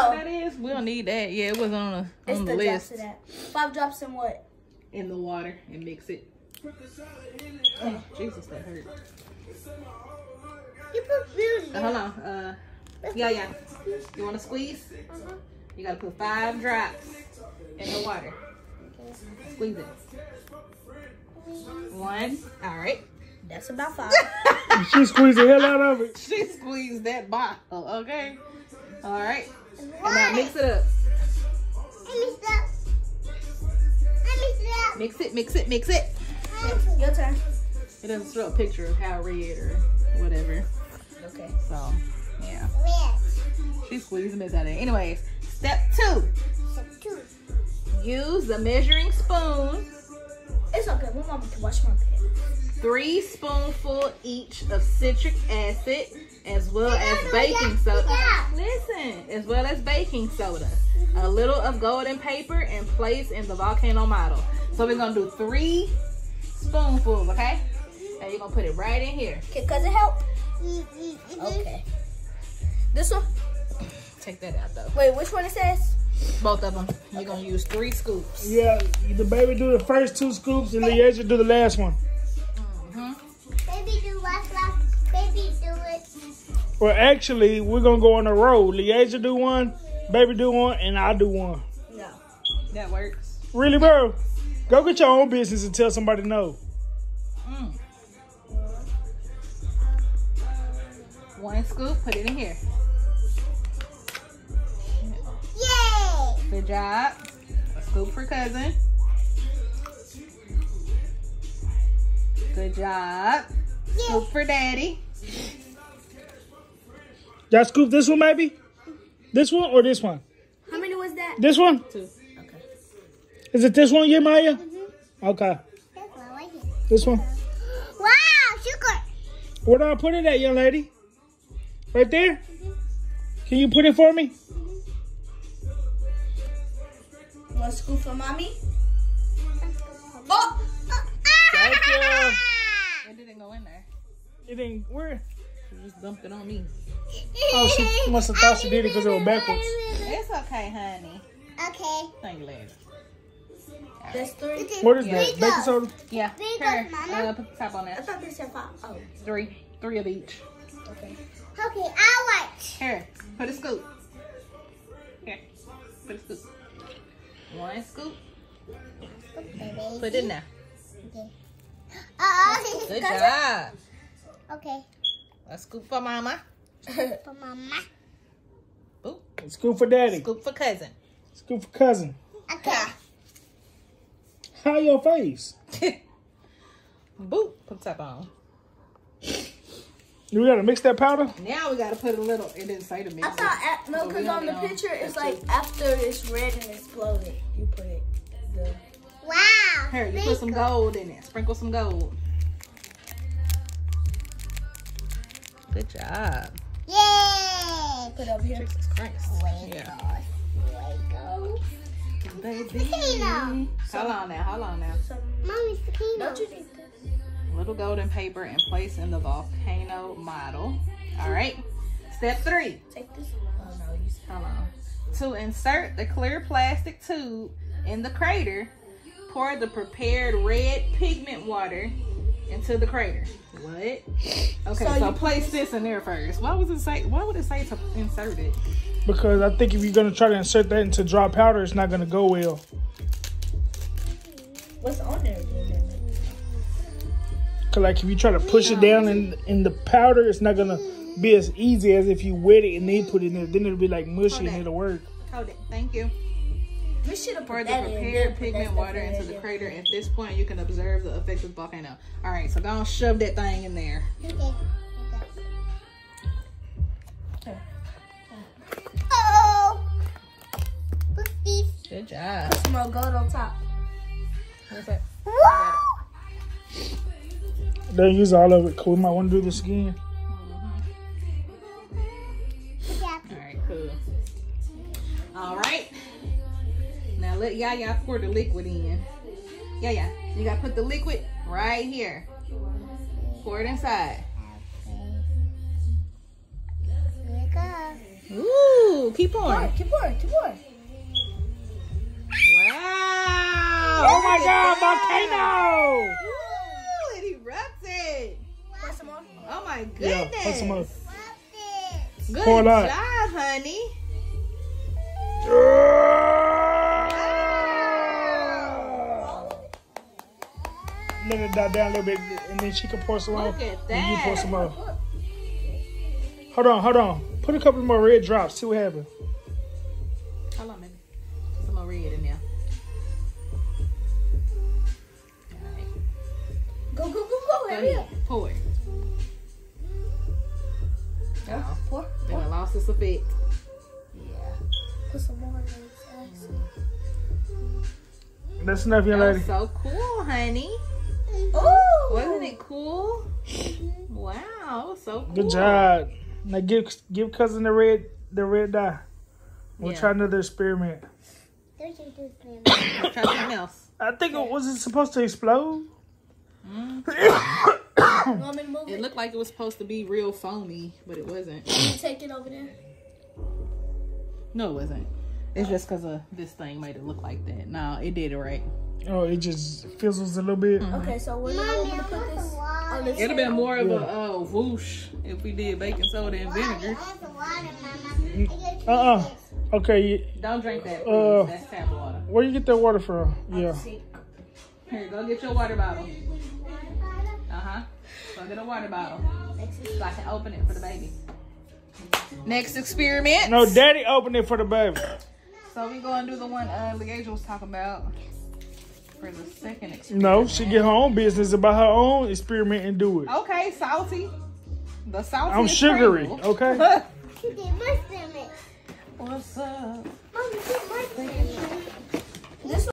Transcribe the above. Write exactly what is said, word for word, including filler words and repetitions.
what that is? We don't need that. Yeah, it wasn't on, a, on it's the, the list. Drops of that. Five drops in what? In the water and mix it. Oh, Jesus, that hurt. You put food in Uh, hold on. Uh, yeah, yeah. You want to squeeze? Uh-huh. You got to put five drops in the water. Squeeze it. One. All right. That's about five. She squeezed the hell out of it. She squeezed that bottle. Okay. All right. And now mix it up. I mixed it up. I mixed it up. Mix it, mix it, mix it. Your turn. It doesn't show a picture of how red or whatever. Okay. So, yeah. Red. She squeezed the mess out of it. Anyways, step two. Step two. Use the measuring spoon. It's okay. My mama can wash my pants. Three spoonfuls each of citric acid, as well as baking soda. Listen, as well as baking soda. A little of golden paper and place in the volcano model. So we're gonna do three spoonfuls, okay? And you're gonna put it right in here. Can cousin help? Okay. This one? Take that out though. Wait, which one it says? Both of them. You're gonna use three scoops. Yeah, the baby do the first two scoops and Leasia do the last one. Baby do last last. Baby do it. Well, actually, we're gonna go on a roll. Leasia do one, baby do one, and I do one. No. That works. Really, bro? Go get your own business and tell somebody no. Mm. One scoop, put it in here. Yay! Good job. A scoop for cousin. Good job. Scoop for daddy. Y'all scoop this one, maybe? This one or this one? How many was that? This one? Two. Okay. Is it this one, yeah, Maya? Mm-hmm. Okay. That's one right here. This one. Wow, sugar. Where do I put it at, young lady? Right there? Mm-hmm. Can you put it for me? One scoop for mommy. Oh! Thank you. It didn't go in there. It didn't, where? You just dumped it on me. Oh, she must have thought she did it because it was backwards. It's okay, honey. Okay. Thank you, lady. That's three. What is Yeah. that? Baking soda? Yeah. Three Here, goes, Mama. uh, put the top on I that. thought they said five. Oh. Three. Three of each. Okay. Okay, I watch. Here, put a scoop. Here, put a scoop. One scoop. Okay, Put it in there. Okay. Oh, Good job. Okay. A scoop for mama. For mama. Boop. Scoop for daddy. Scoop for cousin. Scoop for cousin. Okay. How your face? Boop. Put the top on. We gotta mix that powder? Now we gotta put a little. It didn't say to mix I it. thought, at, no, So we because on only the on picture, it's that like two. after it's red and exploded, you put it. The, Wow. Here, you put some gold in it. Sprinkle some gold. Good job. Yay. put it over here. Jesus Christ. Yeah. Lego. Baby. Potato. Hold on now. Hold on now. Some, Mommy's potato. don't you need this? Little golden paper and place in the volcano model. All right. Step three. Take this. Oh no, you said. Hold on. To insert the clear plastic tube in the crater, pour the prepared red pigment water into the crater. What? Okay, So so, you place this in there first. Why was it say? Why would it say to insert it? Because I think if you're gonna try to insert that into dry powder, it's not gonna go well. What's on there again? Cause like if you try to push it down in in the powder, it's not gonna be as easy as if you wet it and then put it in there. Then it'll be like mushy Hold and that. it'll work. Hold it. Thank you. We should have Pour put the that in. prepared then put pigment that water stuff in into the there. crater. At this point, you can observe the effect of the volcano. All right, so go on, shove that thing in there. Okay. Oh. Put these. Good job. Some more gold on top. What's that? Whoa. Don't use all of it. Cause we might want to do this again. Yeah. All right, cool. All right. Now let Yaya pour the liquid in. Yaya, you gotta put the liquid right here. Pour it inside. Okay. Here it goes. Ooh, keep pouring. Keep pouring, keep pouring. Wow. Oh my God, volcano! Ooh, it erupted. Pour some more. Oh my Yeah, goodness. put some more. Good Pour it job, out. honey. Let it die down a little bit, and then she can pour some more. Look at And you pour that. some more. Hold on, hold on. Put a couple more red drops. See what happens. Hold on, baby. Some more red in there. All right. Go, go, go, go. Go Hurry ahead. up. Pour it. Oh, Pour. then I lost its effect. Yeah. Put some more in there. That's enough, young That lady. was so cool, honey. Oh! Wasn't it cool? Wow, it was so cool. Good job. Now give give cousin the red the red dye. We'll Yeah. try another experiment. Try something else. I think it was it supposed to explode. Mm. You want me to move It it? looked like it was supposed to be real foamy, but it wasn't. Can you take it over there? No, it wasn't. It's just because of this thing made it look like that. No, it did it right. Oh, it just fizzles a little bit. Okay, so we're going to put this on this It'd have been table. more of Yeah. a uh, whoosh if we did baking soda and vinegar. Uh uh Okay, you- Don't drink that, please. Uh, That's tap water. where you get that water from? Yeah. Here, go get your water bottle. Uh-huh. Go get a water bottle. So I can open it for the baby. Next experiment. No, Daddy opened it for the baby. So we gonna do the one uh, Leasia was talking about for the second experiment. No, she get her own business about her own experiment and do it. Okay, salty. The salty. I'm is sugary, Pringles. okay? She did my stomach. What's up? Mommy,